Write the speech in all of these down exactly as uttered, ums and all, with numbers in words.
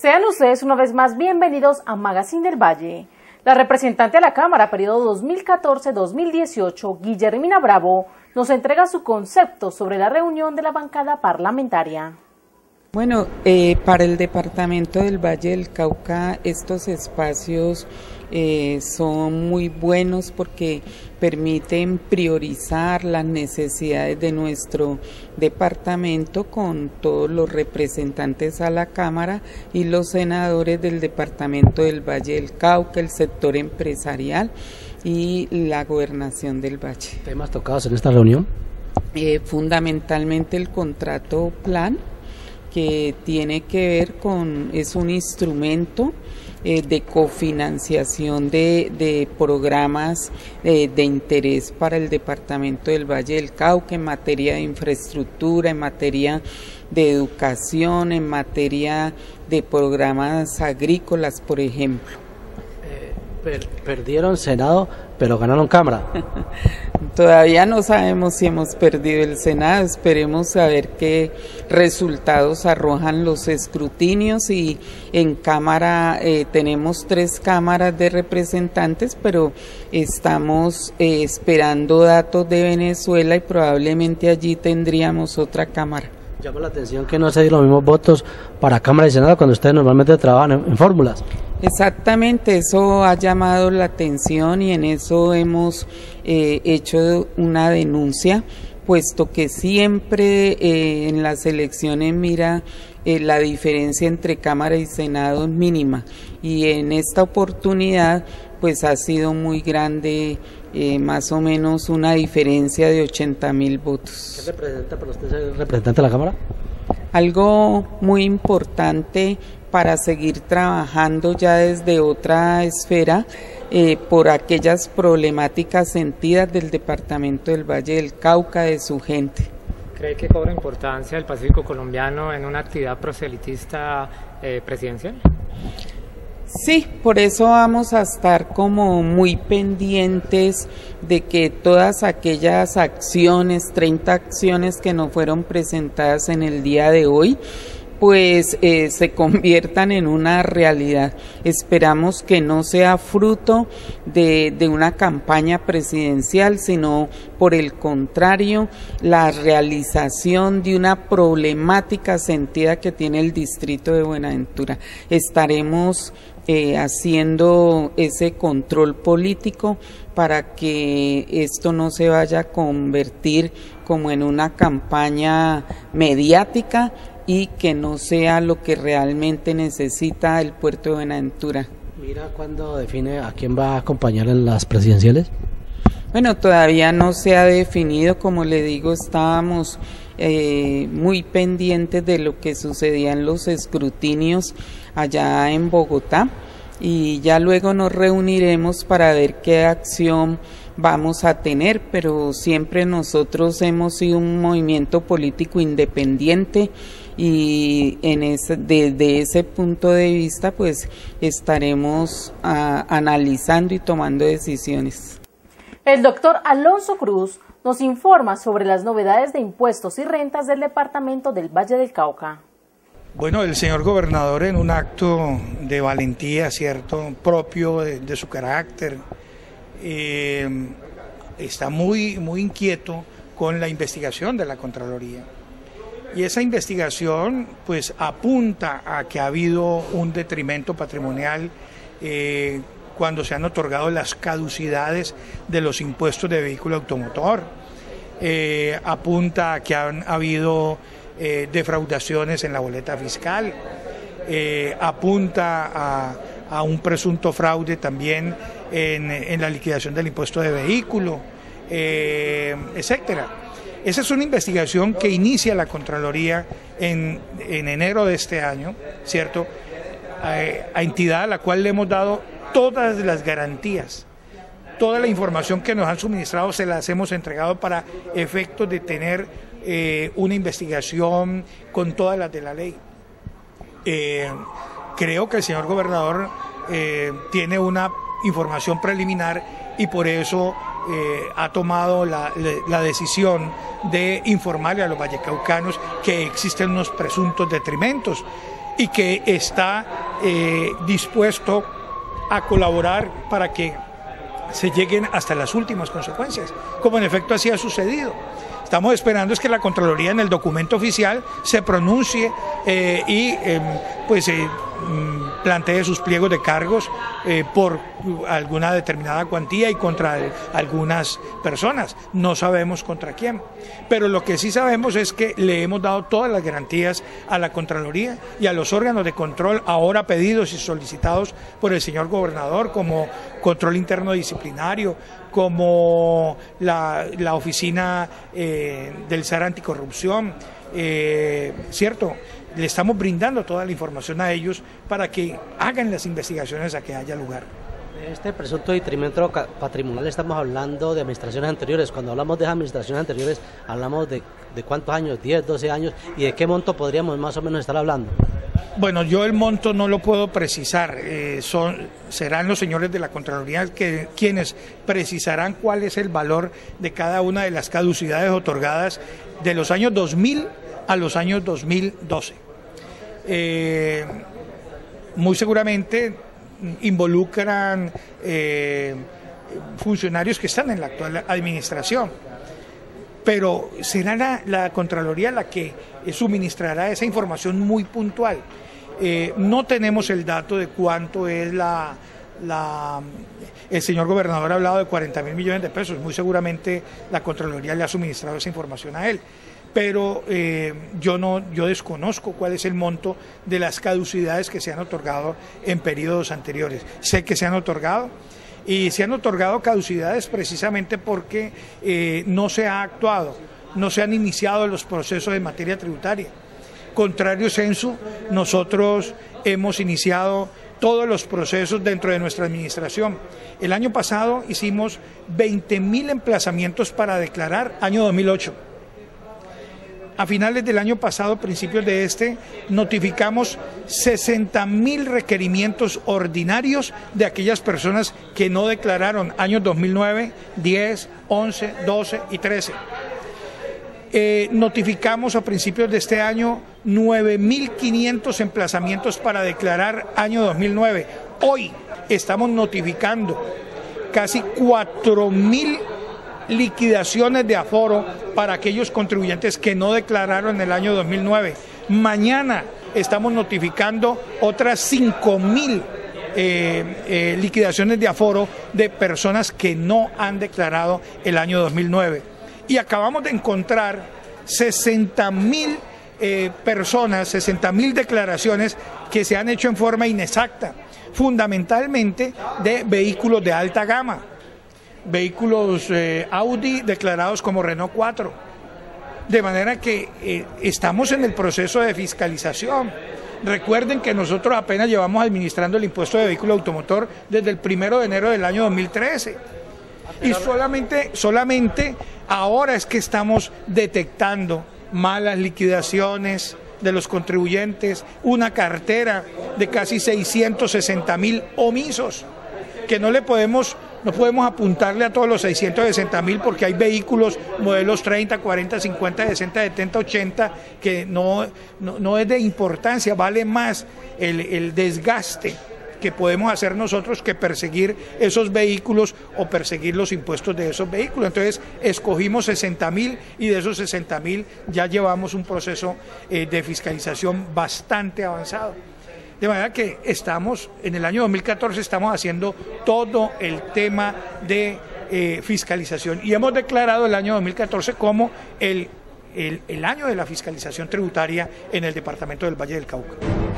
Sean ustedes una vez más bienvenidos a Magazine del Valle. La representante de la Cámara, periodo dos mil catorce a dos mil dieciocho, Guillermina Bravo, nos entrega su concepto sobre la reunión de la bancada parlamentaria. Bueno, eh, para el departamento del Valle del Cauca estos espacios eh, son muy buenos porque permiten priorizar las necesidades de nuestro departamento con todos los representantes a la Cámara y los senadores del departamento del Valle del Cauca, el sector empresarial y la gobernación del Valle. ¿Temas tocados en esta reunión? Eh, fundamentalmente el contrato plan, que tiene que ver con, es un instrumento eh, de cofinanciación de, de programas eh, de interés para el departamento del Valle del Cauca en materia de infraestructura, en materia de educación, en materia de programas agrícolas, por ejemplo. Eh, per, perdieron Senado, pero ganaron Cámara. Todavía no sabemos si hemos perdido el Senado, esperemos saber qué resultados arrojan los escrutinios y en Cámara eh, tenemos tres cámaras de representantes, pero estamos eh, esperando datos de Venezuela y probablemente allí tendríamos otra Cámara. Llama la atención que no se dieron los mismos votos para Cámara y Senado cuando ustedes normalmente trabajan en, en fórmulas. Exactamente, eso ha llamado la atención y en eso hemos eh, hecho una denuncia, puesto que siempre eh, en las elecciones mira eh, la diferencia entre Cámara y Senado es mínima y en esta oportunidad pues ha sido muy grande, eh, más o menos una diferencia de ochenta mil votos. ¿Qué representa para usted ser representante de la Cámara? Algo muy importante para seguir trabajando ya desde otra esfera eh, por aquellas problemáticas sentidas del departamento del Valle del Cauca, de su gente. ¿Cree que cobra importancia el Pacífico colombiano en una actividad proselitista eh, presidencial? Sí, por eso vamos a estar como muy pendientes de que todas aquellas acciones, treinta acciones que nos fueron presentadas en el día de hoy, pues eh, se conviertan en una realidad. Esperamos que no sea fruto de, de una campaña presidencial, sino por el contrario, la realización de una problemática sentida que tiene el distrito de Buenaventura. Estaremos eh, haciendo ese control político para que esto no se vaya a convertir como en una campaña mediática y que no sea lo que realmente necesita el puerto de Buenaventura. ¿Mira cuándo define a quién va a acompañar en las presidenciales? Bueno, todavía no se ha definido, como le digo, estábamos eh, muy pendientes de lo que sucedía en los escrutinios allá en Bogotá y ya luego nos reuniremos para ver qué acción vamos a tener, pero siempre nosotros hemos sido un movimiento político independiente y en ese, desde ese punto de vista pues estaremos a, analizando y tomando decisiones. El doctor Alonso Cruz nos informa sobre las novedades de impuestos y rentas del departamento del Valle del Cauca. Bueno, el señor gobernador, en un acto de valentía, cierto, propio de, de su carácter, eh, está muy, muy inquieto con la investigación de la Contraloría. Y esa investigación pues apunta a que ha habido un detrimento patrimonial eh, cuando se han otorgado las caducidades de los impuestos de vehículo automotor. Eh, apunta a que han habido eh, defraudaciones en la boleta fiscal. Eh, apunta a, a un presunto fraude también en, en la liquidación del impuesto de vehículo, eh, etcétera. Esa es una investigación que inicia la Contraloría en, en enero de este año, ¿cierto? A, a entidad a la cual le hemos dado todas las garantías, toda la información que nos han suministrado se las hemos entregado para efectos de tener eh, una investigación con todas las de la ley. Eh, creo que el señor gobernador eh, tiene una información preliminar y por eso eh, ha tomado la, la decisión de informarle a los vallecaucanos que existen unos presuntos detrimentos. y que está eh, dispuesto a colaborar para que se lleguen hasta las últimas consecuencias, como en efecto así ha sucedido. Estamos esperando es que la Contraloría en el documento oficial se pronuncie eh, y eh, pues eh, plantee sus pliegos de cargos eh, por alguna determinada cuantía y contra el, algunas personas. No sabemos contra quién, pero lo que sí sabemos es que le hemos dado todas las garantías a la Contraloría y a los órganos de control ahora pedidos y solicitados por el señor gobernador, como control interno disciplinario, como la, la oficina eh, del S A R Anticorrupción, eh, ¿cierto? Le estamos brindando toda la información a ellos para que hagan las investigaciones a que haya lugar. Este presunto detrimento patrimonial estamos hablando de administraciones anteriores. Cuando hablamos de administraciones anteriores, hablamos de, de cuántos años, diez, doce años, y de qué monto podríamos más o menos estar hablando. Bueno, yo el monto no lo puedo precisar, eh, son, serán los señores de la Contraloría que, quienes precisarán cuál es el valor de cada una de las caducidades otorgadas de los años dos mil a los años dos mil doce. Eh, muy seguramente involucran eh, funcionarios que están en la actual administración, pero será la, la Contraloría la que suministrará esa información muy puntual. Eh, no tenemos el dato de cuánto es la, la... El señor gobernador ha hablado de cuarenta mil millones de pesos, muy seguramente la Contraloría le ha suministrado esa información a él, pero eh, yo, no, yo desconozco cuál es el monto de las caducidades que se han otorgado en periodos anteriores. Sé que se han otorgado, y se han otorgado caducidades precisamente porque eh, no se ha actuado, no se han iniciado los procesos en materia tributaria. Contrario censo, nosotros hemos iniciado todos los procesos dentro de nuestra administración. El año pasado hicimos veinte mil emplazamientos para declarar, año dos mil ocho. A finales del año pasado, principios de este, notificamos sesenta mil requerimientos ordinarios de aquellas personas que no declararon años dos mil nueve, diez, once, doce y trece. Eh, notificamos a principios de este año nueve mil quinientos emplazamientos para declarar año dos mil nueve. Hoy estamos notificando casi cuatro mil liquidaciones de aforo para aquellos contribuyentes que no declararon en el año dos mil nueve. Mañana estamos notificando otras cinco mil eh, eh, liquidaciones de aforo de personas que no han declarado el año dos mil nueve. Y acabamos de encontrar sesenta mil eh, personas, sesenta mil declaraciones que se han hecho en forma inexacta, fundamentalmente de vehículos de alta gama. Vehículos eh, Audi declarados como Renault cuatro, de manera que eh, estamos en el proceso de fiscalización. Recuerden que nosotros apenas llevamos administrando el impuesto de vehículo automotor desde el primero de enero del año dos mil trece, y solamente, solamente ahora es que estamos detectando malas liquidaciones de los contribuyentes, una cartera de casi seiscientos sesenta mil omisos, que no le podemos No podemos apuntarle a todos los seiscientos sesenta mil porque hay vehículos modelos treinta, cuarenta, cincuenta, sesenta, setenta, ochenta que no, no, no es de importancia, vale más el, el desgaste que podemos hacer nosotros que perseguir esos vehículos o perseguir los impuestos de esos vehículos. Entonces escogimos sesenta mil y de esos sesenta mil ya llevamos un proceso eh, de fiscalización bastante avanzado. De manera que estamos, en el año dos mil catorce estamos haciendo todo el tema de eh, fiscalización y hemos declarado el año dos mil catorce como el, el, el año de la fiscalización tributaria en el departamento del Valle del Cauca.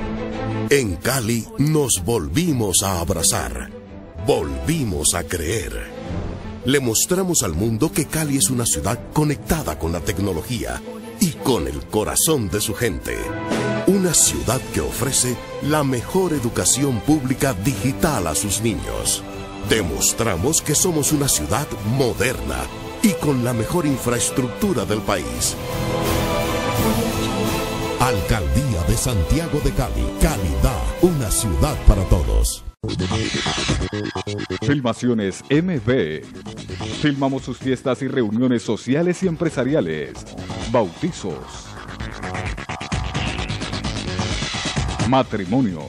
En Cali nos volvimos a abrazar, volvimos a creer. Le mostramos al mundo que Cali es una ciudad conectada con la tecnología y con el corazón de su gente. Una ciudad que ofrece la mejor educación pública digital a sus niños. Demostramos que somos una ciudad moderna y con la mejor infraestructura del país. Alcaldía de Santiago de Cali. Calidad, una ciudad para todos. Filmaciones M V. Filmamos sus fiestas y reuniones sociales y empresariales. Bautizos. matrimonios,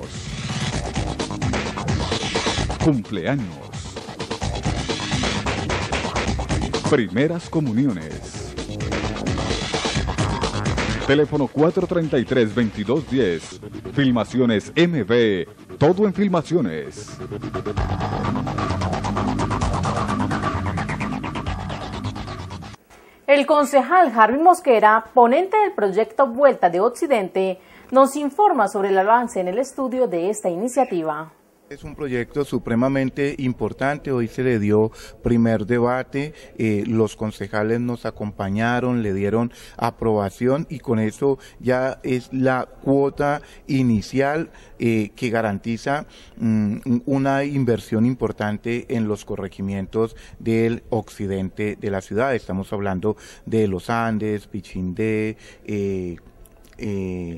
cumpleaños, primeras comuniones. Teléfono cuatro treinta y tres, veintidós diez. Filmaciones M V. Todo en filmaciones. El concejal Harvin Mosquera, ponente del proyecto Vuelta de Occidente, nos informa sobre el avance en el estudio de esta iniciativa. Es un proyecto supremamente importante, hoy se le dio primer debate, eh, los concejales nos acompañaron, le dieron aprobación y con eso ya es la cuota inicial eh, que garantiza mm, una inversión importante en los corregimientos del occidente de la ciudad. Estamos hablando de Los Andes, Pichindé, eh, eh,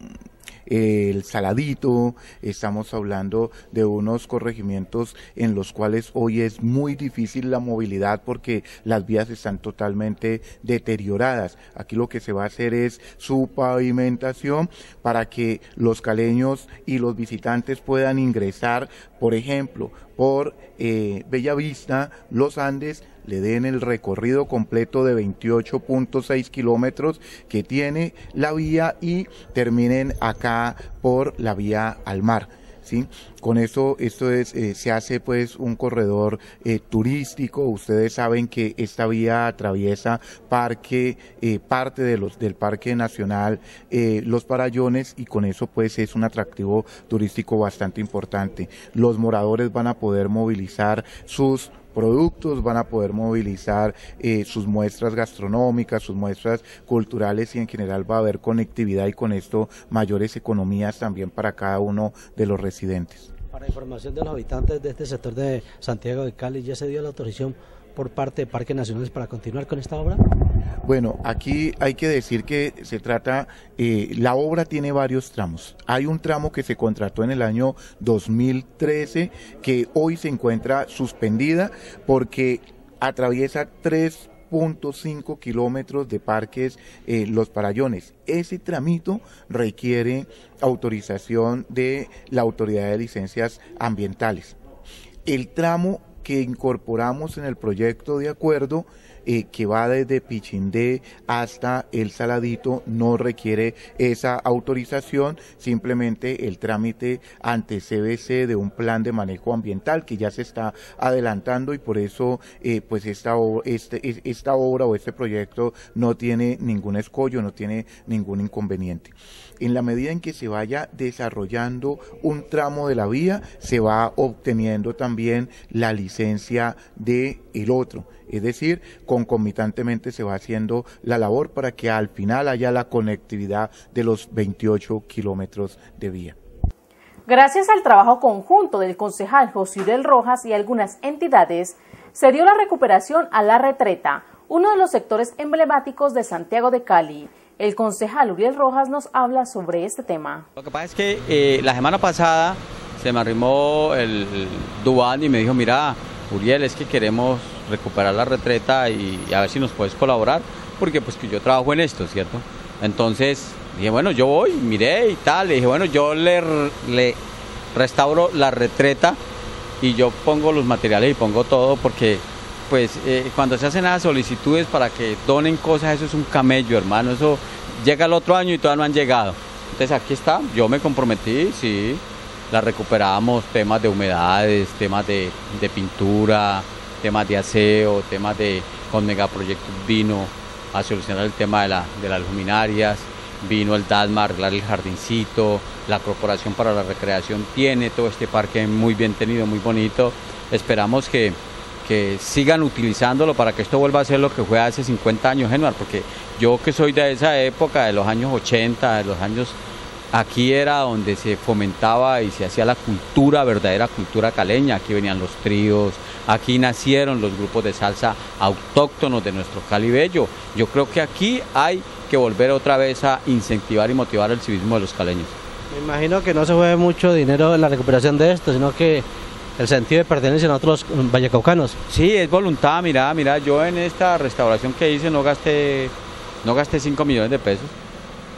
el Saladito, estamos hablando de unos corregimientos en los cuales hoy es muy difícil la movilidad porque las vías están totalmente deterioradas. Aquí lo que se va a hacer es su pavimentación para que los caleños y los visitantes puedan ingresar, por ejemplo, por eh, Bellavista, Los Andes, le den el recorrido completo de veintiocho punto seis kilómetros que tiene la vía y terminen acá por la vía al mar. ¿Sí? Con eso esto es eh, se hace pues un corredor eh, turístico. Ustedes saben que esta vía atraviesa parque eh, parte de los del Parque Nacional eh, Los Farallones y con eso pues es un atractivo turístico bastante importante. Los moradores van a poder movilizar sus productos, van a poder movilizar eh, sus muestras gastronómicas, sus muestras culturales y en general va a haber conectividad y con esto mayores economías también para cada uno de los residentes. Para información de los habitantes de este sector de Santiago de Cali, ¿ya se dio la autorización por parte de Parques Nacionales para continuar con esta obra? Bueno, aquí hay que decir que se trata, eh, la obra tiene varios tramos. Hay un tramo que se contrató en el año dos mil trece que hoy se encuentra suspendida porque atraviesa tres punto cinco kilómetros de parques eh, Los Farallones. Ese tramito requiere autorización de la Autoridad de Licencias Ambientales. El tramo que incorporamos en el proyecto de acuerdo eh, que va desde Pichindé hasta El Saladito no requiere esa autorización, simplemente el trámite ante C B C de un plan de manejo ambiental que ya se está adelantando y por eso eh, pues esta, este, esta obra o este proyecto no tiene ningún escollo, no tiene ningún inconveniente. En la medida en que se vaya desarrollando un tramo de la vía, se va obteniendo también la licencia de el otro, es decir, concomitantemente se va haciendo la labor para que al final haya la conectividad de los veintiocho kilómetros de vía. Gracias al trabajo conjunto del concejal José Uriel Rojas y algunas entidades, se dio la recuperación a La Retreta, uno de los sectores emblemáticos de Santiago de Cali. El concejal Uriel Rojas nos habla sobre este tema. Lo que pasa es que eh, la semana pasada se me arrimó el Dubán y me dijo, mira, Uriel, es que queremos recuperar La Retreta y, y a ver si nos puedes colaborar, porque pues que yo trabajo en esto, ¿cierto? Entonces dije, bueno, yo voy, miré y tal, le dije, bueno, yo le, le restauro La Retreta y yo pongo los materiales y pongo todo, porque pues eh, cuando se hacen las solicitudes para que donen cosas, eso es un camello, hermano, eso llega el otro año y todavía no han llegado. Entonces aquí está, yo me comprometí, sí, la recuperamos, temas de humedades, temas de, de pintura, temas de aseo, temas de, con megaproyectos vino a solucionar el tema de, la, de las luminarias, vino el DASMA a arreglar el jardincito, la Corporación para la Recreación tiene todo este parque muy bien tenido, muy bonito, esperamos que que sigan utilizándolo para que esto vuelva a ser lo que fue hace cincuenta años, Genuar, porque yo que soy de esa época, de los años ochenta, de los años, aquí era donde se fomentaba y se hacía la cultura, verdadera cultura caleña, aquí venían los tríos, aquí nacieron los grupos de salsa autóctonos de nuestro Cali bello. Yo creo que aquí hay que volver otra vez a incentivar y motivar el civismo de los caleños. Me imagino que no se fue mucho dinero en la recuperación de esto, sino que el sentido de pertenencia a nosotros vallecaucanos. Sí, es voluntad, mira, mira, yo en esta restauración que hice no gasté, no gasté cinco millones de pesos.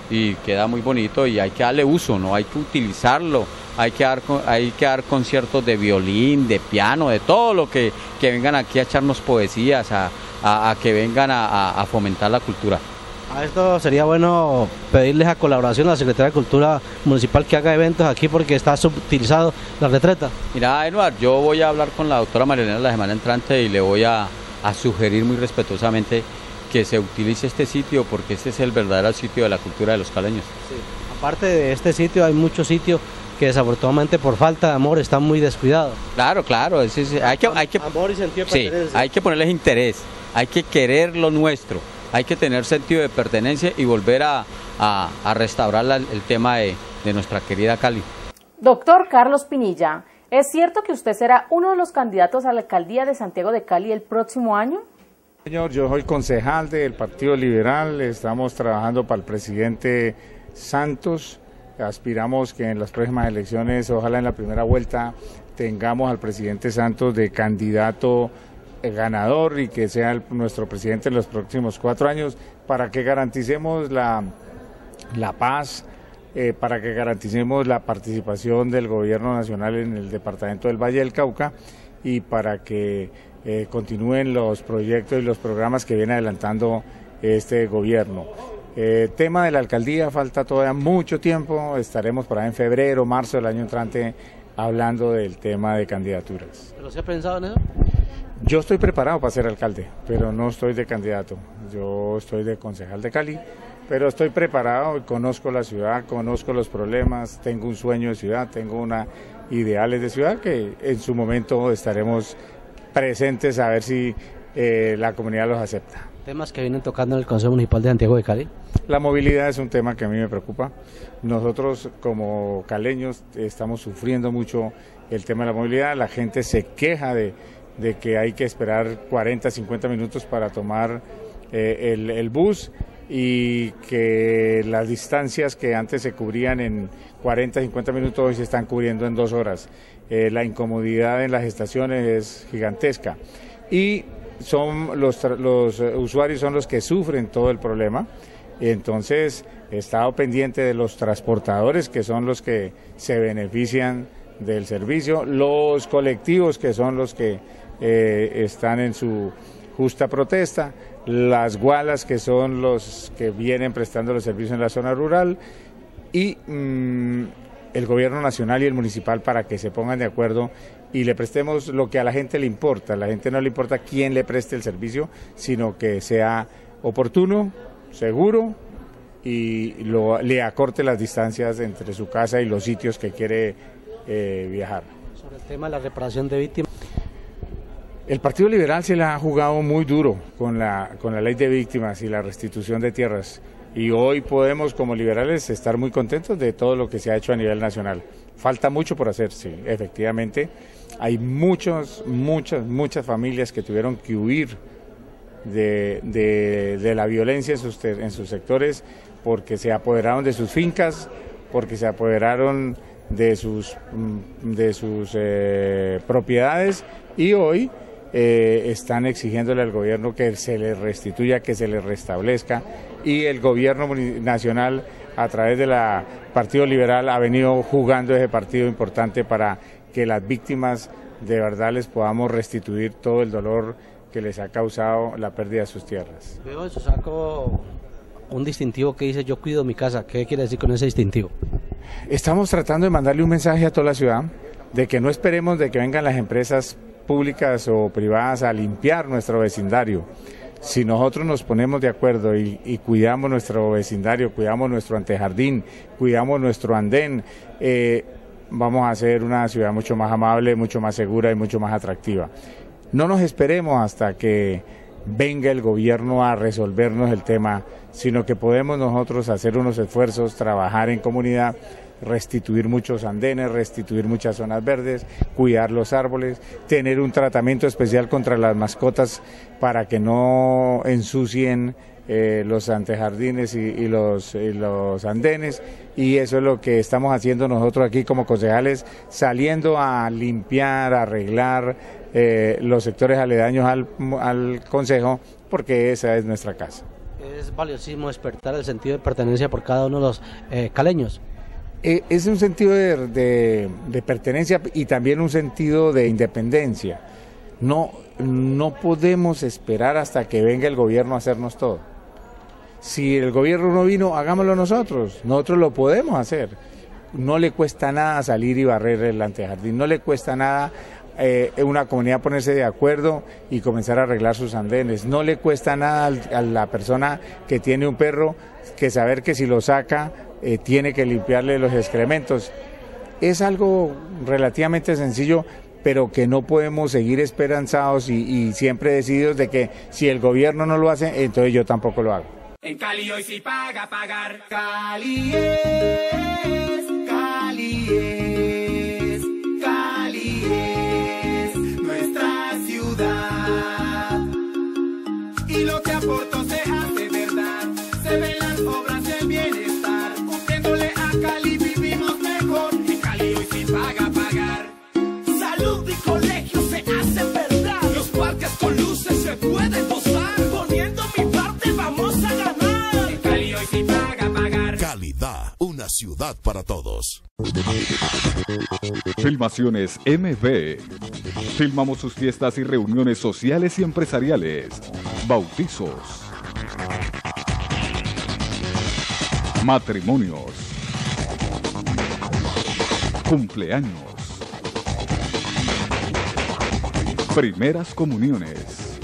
y queda muy bonito y hay que darle uso, ¿no? Hay que utilizarlo, hay que dar, hay que dar conciertos de violín, de piano, de todo lo que, que vengan aquí a echarnos poesías, a, a, a que vengan a, a fomentar la cultura. A esto sería bueno pedirles a colaboración a la Secretaría de Cultura Municipal que haga eventos aquí porque está subutilizado la retreta. Mira, Eduard, yo voy a hablar con la doctora Marilena la semana entrante y le voy a, a sugerir muy respetuosamente que se utilice este sitio porque este es el verdadero sitio de la cultura de los caleños. Sí. Aparte de este sitio hay muchos sitios que desafortunadamente por falta de amor están muy descuidados. Claro, claro, es, es, hay, que, hay que amor y sentido de sí, pertenencia. hay que ponerles interés, hay que querer lo nuestro, hay que tener sentido de pertenencia y volver a, a, a restaurar la, el tema de, de nuestra querida Cali. Doctor Carlos Pinilla, ¿es cierto que usted será uno de los candidatos a la alcaldía de Santiago de Cali el próximo año? Señor, yo soy concejal del Partido Liberal, estamos trabajando para el presidente Santos, aspiramos que en las próximas elecciones, ojalá en la primera vuelta, tengamos al presidente Santos de candidato ganador y que sea el, nuestro presidente en los próximos cuatro años para que garanticemos la, la paz, eh, para que garanticemos la participación del gobierno nacional en el departamento del Valle del Cauca y para que eh, continúen los proyectos y los programas que viene adelantando este gobierno. Eh, tema de la alcaldía, falta todavía mucho tiempo, estaremos por ahí en febrero, marzo del año entrante hablando del tema de candidaturas. ¿Pero se ha pensado en eso? Yo estoy preparado para ser alcalde, pero no estoy de candidato. Yo estoy de concejal de Cali, pero estoy preparado, conozco la ciudad, conozco los problemas, tengo un sueño de ciudad, tengo unos ideales de ciudad que en su momento estaremos presentes a ver si eh, la comunidad los acepta. ¿Temas que vienen tocando en el Consejo Municipal de Santiago de Cali? La movilidad es un tema que a mí me preocupa. Nosotros como caleños estamos sufriendo mucho el tema de la movilidad, la gente se queja de de que hay que esperar cuarenta, cincuenta minutos para tomar eh, el, el bus y que las distancias que antes se cubrían en cuarenta, cincuenta minutos hoy se están cubriendo en dos horas. Eh, la incomodidad en las estaciones es gigantesca y son los, los usuarios son los que sufren todo el problema. Entonces he estado pendiente de los transportadores que son los que se benefician del servicio, los colectivos que son los que eh, están en su justa protesta, las gualas que son los que vienen prestando los servicios en la zona rural y mmm, el gobierno nacional y el municipal para que se pongan de acuerdo y le prestemos lo que a la gente le importa. A la gente no le importa quién le preste el servicio, sino que sea oportuno, seguro y lo, le acorte las distancias entre su casa y los sitios que quiere eh, viajar. Sobre el tema de la reparación de víctimas. El Partido Liberal se la ha jugado muy duro con la, con la ley de víctimas y la restitución de tierras y hoy podemos como liberales estar muy contentos de todo lo que se ha hecho a nivel nacional. Falta mucho por hacer, sí, efectivamente. Hay muchos, muchas, muchas familias que tuvieron que huir de, de, de la violencia en sus, en sus sectores porque se apoderaron de sus fincas, porque se apoderaron de sus, de sus eh, propiedades y hoy eh, están exigiéndole al gobierno que se les restituya, que se les restablezca y el gobierno nacional a través del Partido Liberal ha venido jugando ese partido importante para que las víctimas de verdad les podamos restituir todo el dolor que les ha causado la pérdida de sus tierras. Veo en su saco un distintivo que dice yo cuido mi casa. ¿Qué quiere decir con ese distintivo? Estamos tratando de mandarle un mensaje a toda la ciudad de que no esperemos de que vengan las empresas públicas o privadas a limpiar nuestro vecindario. Si nosotros nos ponemos de acuerdo y, y cuidamos nuestro vecindario, cuidamos nuestro antejardín, cuidamos nuestro andén, eh, vamos a hacer una ciudad mucho más amable, mucho más segura y mucho más atractiva. No nos esperemos hasta que venga el gobierno a resolvernos el tema, sino que podemos nosotros hacer unos esfuerzos, trabajar en comunidad, restituir muchos andenes, restituir muchas zonas verdes, cuidar los árboles, tener un tratamiento especial contra las mascotas para que no ensucien eh, los antejardines y, y, los, y los andenes, y eso es lo que estamos haciendo nosotros aquí como concejales, saliendo a limpiar, a arreglar eh, los sectores aledaños al, al concejo, porque esa es nuestra casa. Es valiosísimo despertar el sentido de pertenencia por cada uno de los eh, caleños. Eh, es un sentido de, de, de pertenencia y también un sentido de independencia. No, no podemos esperar hasta que venga el gobierno a hacernos todo. Si el gobierno no vino, hagámoslo nosotros, nosotros lo podemos hacer. No le cuesta nada salir y barrer el antejardín, no le cuesta nada eh, una comunidad ponerse de acuerdo y comenzar a arreglar sus andenes, no le cuesta nada al, a la persona que tiene un perro que saber que si lo saca eh, tiene que limpiarle los excrementos. Es algo relativamente sencillo, pero que no podemos seguir esperanzados y, y siempre decididos de que si el gobierno no lo hace, entonces yo tampoco lo hago. En Cali hoy sí paga pagar. Cali es, Cali es, Cali es nuestra ciudad. Y lo que aporto se hace verdad, se ven las obras del bienestar. Cumpliéndole a Cali vivimos mejor. En Cali hoy sí paga pagar. Salud y colegio se hacen verdad. Los parques con luces se pueden gozar. Poniendo mi parte vamos a ganar. En Cali hoy sí paga pagar. Calidad, una ciudad para todos. Filmaciones M V. Filmamos sus fiestas y reuniones sociales y empresariales. Bautizos. Matrimonios. Cumpleaños. Primeras comuniones.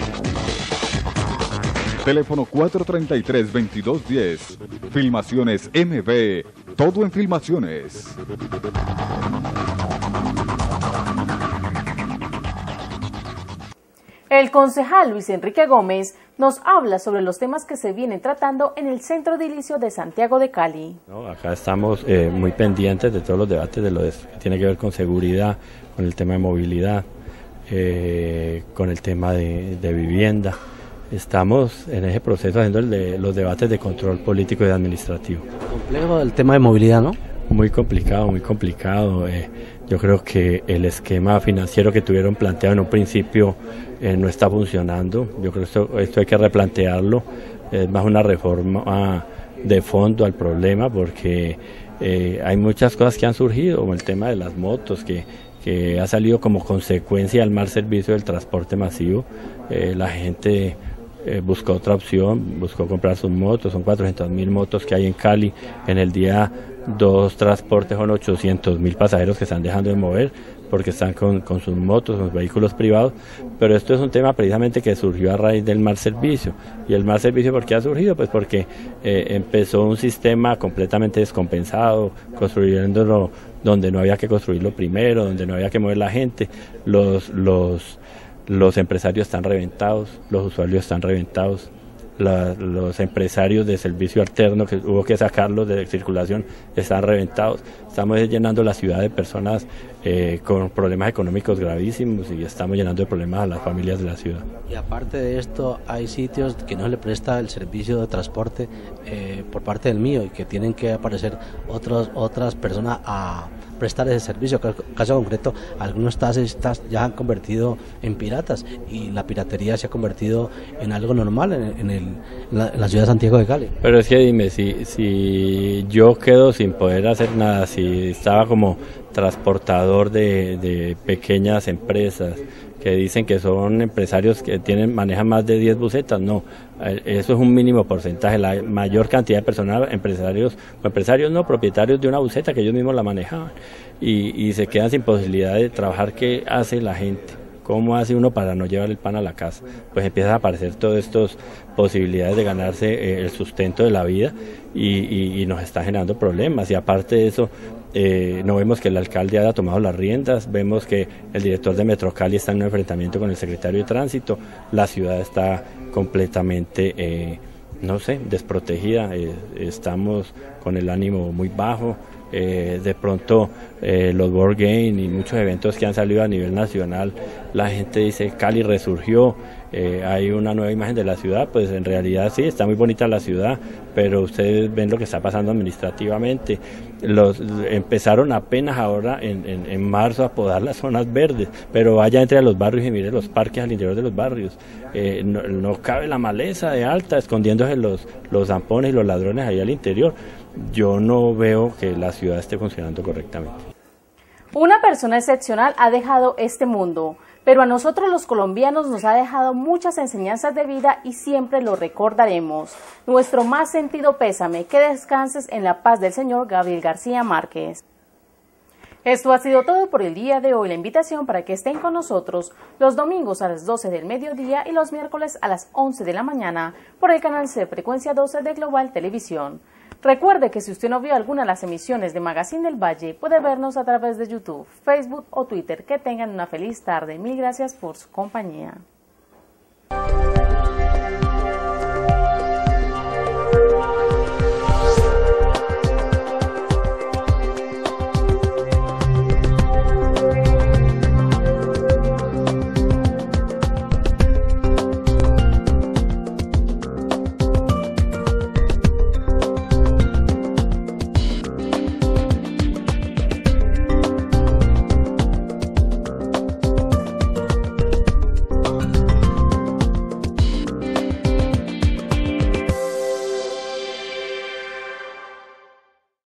Teléfono cuatro treinta y tres, veintidós diez. Filmaciones M V. Todo en filmaciones. El concejal Luis Enrique Gómez nos habla sobre los temas que se vienen tratando en el Centro Edilicio de Santiago de Cali. No, acá estamos eh, muy pendientes de todos los debates de lo que tiene que ver con seguridad, con el tema de movilidad, eh, con el tema de, de vivienda. Estamos en ese proceso haciendo el de, los debates de control político y administrativo. Complejo el tema de movilidad, ¿no? Muy complicado, muy complicado. Eh, yo creo que el esquema financiero que tuvieron planteado en un principio eh, no está funcionando. Yo creo que esto, esto hay que replantearlo. Es más una reforma de fondo al problema, porque eh, hay muchas cosas que han surgido, como el tema de las motos, que, que ha salido como consecuencia del mal servicio del transporte masivo. Eh, la gente Eh, buscó otra opción, buscó comprar sus motos, son cuatrocientas mil motos que hay en Cali, en el día dos transportes son ochocientos mil pasajeros que están dejando de mover porque están con, con sus motos, con sus vehículos privados, pero esto es un tema precisamente que surgió a raíz del mal servicio. ¿Y el mal servicio por qué ha surgido? Pues porque eh, empezó un sistema completamente descompensado, construyéndolo donde no había que construirlo primero, donde no había que mover la gente, los, los Los empresarios están reventados, los usuarios están reventados, la, los empresarios de servicio alterno que hubo que sacarlos de circulación están reventados. Estamos llenando la ciudad de personas eh, con problemas económicos gravísimos y estamos llenando de problemas a las familias de la ciudad. Y aparte de esto, hay sitios que no le presta el servicio de transporte eh, por parte del mío y que tienen que aparecer otros, otras personas a prestar ese servicio. Caso concreto, algunos taxistas ya han convertido en piratas y la piratería se ha convertido en algo normal en, en, el, en, la, en la ciudad de Santiago de Cali. Pero es que dime, si, si yo quedo sin poder hacer nada, si estaba como transportador de, de pequeñas empresas que dicen que son empresarios que tienen manejan más de diez busetas, no, eso es un mínimo porcentaje. La mayor cantidad de personas, empresarios o empresarios no, propietarios de una buseta que ellos mismos la manejaban y, y se quedan sin posibilidad de trabajar. ¿Qué hace la gente? ¿Cómo hace uno para no llevar el pan a la casa? Pues empiezan a aparecer todas estas posibilidades de ganarse eh, el sustento de la vida y, y, y nos está generando problemas. Y aparte de eso, eh, no vemos que el alcalde haya tomado las riendas, vemos que el director de Metro Cali está en un enfrentamiento con el secretario de Tránsito, la ciudad está completamente, eh, no sé, desprotegida, eh, estamos con el ánimo muy bajo. Eh, de pronto eh, los World Games y muchos eventos que han salido a nivel nacional, la gente dice Cali resurgió, eh, hay una nueva imagen de la ciudad, pues en realidad sí, está muy bonita la ciudad, pero ustedes ven lo que está pasando administrativamente. Los, empezaron apenas ahora en, en, en marzo a podar las zonas verdes, pero vaya entre a los barrios y mire los parques al interior de los barrios. Eh, no, no cabe la maleza de alta, escondiéndose los, los zampones y los ladrones ahí al interior. Yo no veo que la ciudad esté funcionando correctamente. Una persona excepcional ha dejado este mundo, pero a nosotros los colombianos nos ha dejado muchas enseñanzas de vida y siempre lo recordaremos. Nuestro más sentido pésame, que descanses en la paz del Señor Gabriel García Márquez. Esto ha sido todo por el día de hoy. La invitación para que estén con nosotros los domingos a las doce del mediodía y los miércoles a las once de la mañana por el canal C Frecuencia doce de Global Televisión. Recuerde que si usted no vio alguna de las emisiones de Magazine del Valle, puede vernos a través de YouTube, Facebook o Twitter. Que tengan una feliz tarde. Mil gracias por su compañía.